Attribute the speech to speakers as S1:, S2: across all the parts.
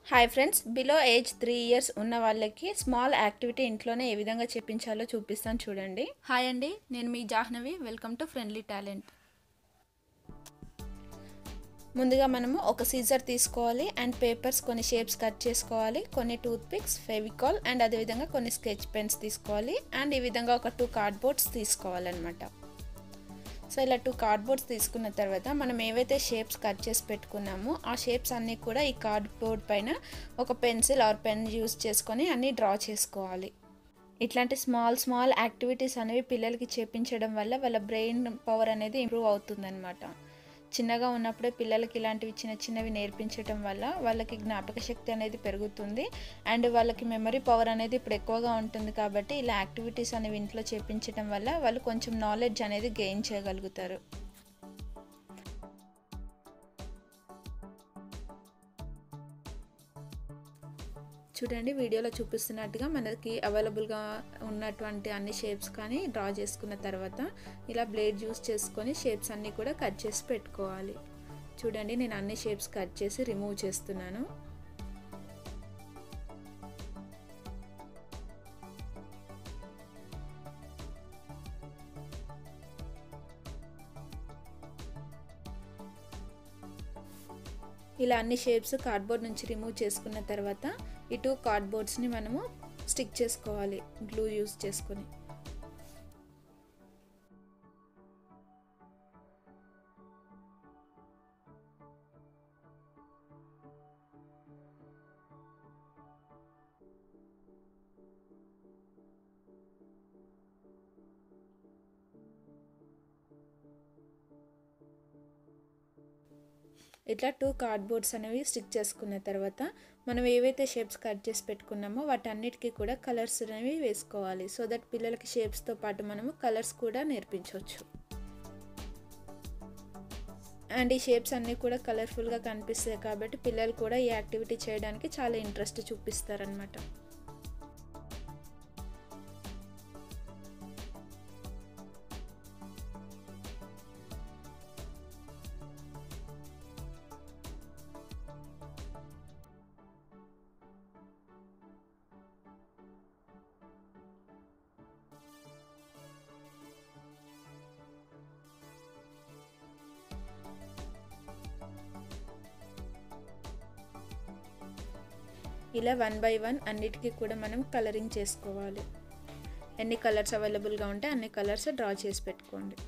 S1: Hi friends, below age 3 years ఉన్న వాళ్ళకి small activity ఇంట్లోనే ఏ విధంగా చేపించాలో చూపిస్తాను చూడండి. హాయ్ అండి, నేను మీ Jahnavi. Welcome to Friendly Talent. ముందుగా మనము ఒక సీజర్ తీసుకోవాలి అండ్ పేపర్స్ కొన్ని షేప్స్ కట్ చేసుకోవాలి, కొన్ని టూత్ పిక్స్, ఫెవికాల్ అండ్ అదేవిధంగా కొన్ని స్కెచ్ పెన్స్ తీసుకోవాలి అండ్ ఈ విధంగా ఒక 2 కార్డ్బోర్డ్స్ తీసుకోవాలన్నమాట. సో ఇలా 2 కార్డ్బోర్డ్స్ తీసుకున్న తర్వాత మనం ఏవైతే షేప్స్ కట్ చేసి పెట్టుకున్నామో ఆ షేప్స్ అన్నీ కూడా ఈ కార్డ్బోర్డ్ పైన ఒక పెన్సిల్ ఆర్ పెన్ యూస్ చేసుకొని అన్నీ డ్రా చేసుకోవాలి. ఇట్లాంటి స్మాల్ యాక్టివిటీస్ అనేవి పిల్లలకి చేపించడం వల్ల వాళ్ళ బ్రెయిన్ పవర్ అనేది ఇంప్రూవ్ అవుతుందన్నమాట. చిన్నగా ఉన్నప్పుడే పిల్లలకి ఇలాంటివి చిన్నవి నేర్పించడం వల్ల వాళ్ళకి జ్ఞాపక శక్తి అనేది పెరుగుతుంది అండ్ వాళ్ళకి మెమరీ పవర్ అనేది ఇప్పుడు ఎక్కువగా ఉంటుంది. కాబట్టి ఇలా యాక్టివిటీస్ అనేవి ఇంట్లో చేపించడం వల్ల వాళ్ళు కొంచెం నాలెడ్జ్ అనేది గెయిన్ చేయగలుగుతారు. చూడండి, వీడియోలో చూపిస్తున్నట్టుగా మనకి అవైలబుల్గా ఉన్నటువంటి అన్ని షేప్స్ కానీ డ్రా చేసుకున్న తర్వాత ఇలా బ్లేడ్ యూస్ చేసుకొని షేప్స్ అన్నీ కూడా కట్ చేసి పెట్టుకోవాలి. చూడండి, నేను అన్ని షేప్స్ కట్ చేసి రిమూవ్ చేస్తున్నాను. ఇలా అన్ని షేప్స్ కార్డ్బోర్డ్ నుంచి రిమూవ్ చేసుకున్న తర్వాత ఈ 2 కార్డ్బోర్డ్స్ని మనము స్టిక్ చేసుకోవాలి గ్లూ యూస్ చేసుకొని. ఇట్లా 2 కార్డ్బోర్డ్స్ అనేవి స్టిక్ చేసుకున్న తర్వాత మనం ఏవైతే షేప్స్ కట్ చేసి పెట్టుకున్నామో వాటన్నిటికీ కూడా కలర్స్ అనేవి వేసుకోవాలి. సో దట్ పిల్లలకి షేప్స్తో పాటు మనము కలర్స్ కూడా నేర్పించవచ్చు. అండ్ ఈ షేప్స్ అన్నీ కూడా కలర్ఫుల్గా కనిపిస్తాయి కాబట్టి పిల్లలు కూడా ఈ యాక్టివిటీ చేయడానికి చాలా ఇంట్రెస్ట్ చూపిస్తారనమాట. ఇలా 1 by 1 అన్నిటికీ కూడా మనం కలరింగ్ చేసుకోవాలి. ఎన్ని కలర్స్ అవైలబుల్గా ఉంటే అన్ని కలర్స్ డ్రా చేసి పెట్టుకోండి.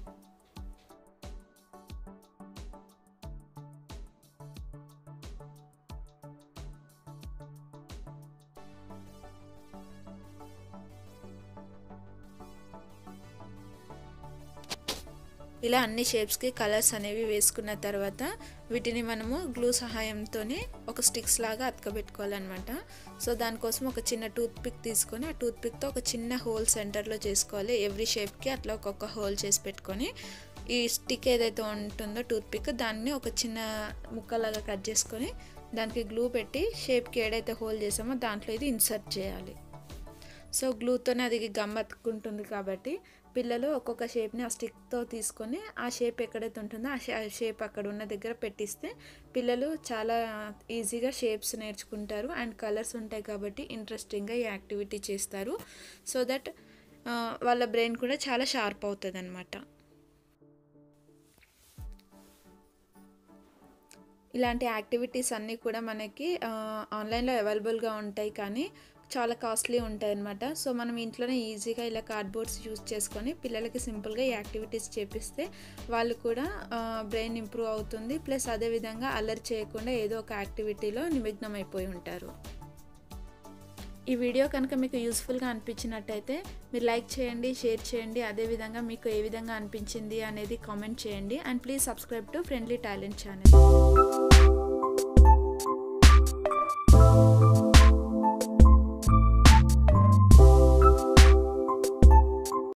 S1: ఇలా అన్ని షేప్స్కి కలర్స్ అనేవి వేసుకున్న తర్వాత వీటిని మనము గ్లూ సహాయంతోనే ఒక స్టిక్స్ లాగా అతకబెట్టుకోవాలన్నమాట. సో దానికోసం ఒక చిన్న టూత్ పిక్ తీసుకొని ఆ టూత్ పిక్తో ఒక చిన్న హోల్ సెంటర్లో చేసుకోవాలి. ఎవ్రీ షేప్కి అట్లా ఒక్కొక్క హోల్ చేసి పెట్టుకొని ఈ స్టిక్ ఏదైతే ఉంటుందో టూత్ పిక్ దాన్ని ఒక చిన్న ముక్కలాగా కట్ చేసుకొని దానికి గ్లూ పెట్టి షేప్కి ఏదైతే హోల్ చేసామో దాంట్లో ఇది ఇన్సర్ట్ చేయాలి. సో గ్లూతోనే అది గమ్ అతుక్కుంటుంది కాబట్టి పిల్లలు ఒక్కొక్క షేప్ని ఆ స్టిక్తో తీసుకొని ఆ షేప్ ఎక్కడైతే ఉంటుందో ఆ షేప్ అక్కడ ఉన్న దగ్గర పెట్టిస్తే పిల్లలు చాలా ఈజీగా షేప్స్ నేర్చుకుంటారు అండ్ కలర్స్ ఉంటాయి కాబట్టి ఇంట్రెస్టింగ్గా ఈ యాక్టివిటీ చేస్తారు. సో దట్ వాళ్ళ బ్రెయిన్ కూడా చాలా షార్ప్ అవుతుంది అన్నమాట. ఇలాంటి యాక్టివిటీస్ అన్నీ కూడా మనకి ఆన్లైన్లో అవైలబుల్గా ఉంటాయి కానీ చాలా కాస్ట్లీ ఉంటాయి అన్నమాట. సో మనం ఇంట్లోనే ఈజీగా ఇలా కార్డ్బోర్డ్స్ యూజ్ చేసుకొని పిల్లలకి సింపుల్గా ఈ యాక్టివిటీస్ చేపిస్తే వాళ్ళు కూడా బ్రెయిన్ ఇంప్రూవ్ అవుతుంది. ప్లస్ అదేవిధంగా అల్లరి చేయకుండా ఏదో ఒక యాక్టివిటీలో నిమగ్నం అయిపోయి ఉంటారు. ఈ వీడియో కనుక మీకు యూస్ఫుల్గా అనిపించినట్టయితే మీరు లైక్ చేయండి, షేర్ చేయండి. అదేవిధంగా మీకు ఏ విధంగా అనిపించింది అనేది కామెంట్ చేయండి. And please subscribe to Friendly Talent channel.